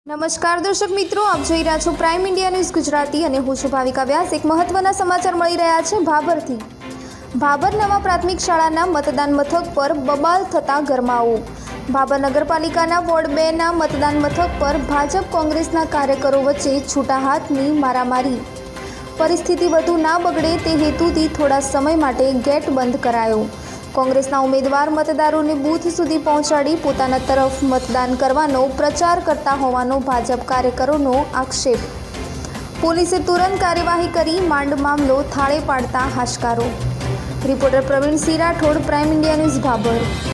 નમસ્કાર દર્શક મિત્રો, આપ જોઈ રહ્યા છો પ્રાઇમ ઇન્ડિયા ન્યૂઝ ગુજરાતી અને હું છું ભાવિકા વ્યાસ। એક મહત્વના સમાચાર મળી રહ્યા છે ભાભરથી। ભાભર નવા પ્રાથમિક શાળાના મતદાન મથક પર બબાલ થતા ગરમાવો। ભાભર નગરપાલિકાના વોર્ડ 2 ના મતદાન મથક પર ભાજપ કોંગ્રેસના કાર્યકરો વચ્ચે છૂટા હાથની મારામારી। પરિસ્થિતિ વધુ ના બગડે તે હેતુથી થોડા સમય માટે ગેટ બંધ કરાયો। કોંગ્રેસના ઉમેદવાર મતદારોને બૂથ સુધી પહોંચાડી પોતાના તરફ મતદાન કરવાનો પ્રચાર કરતા હોવાનો ભાજપ કાર્યકરોનો આક્ષેપ। પોલીસે તુરંત કાર્યવાહી કરી માંડ મામલો થાળે પાડતા હાશકારો। Reporter Pravin Singh Rathod, prime India news, Bhabhar.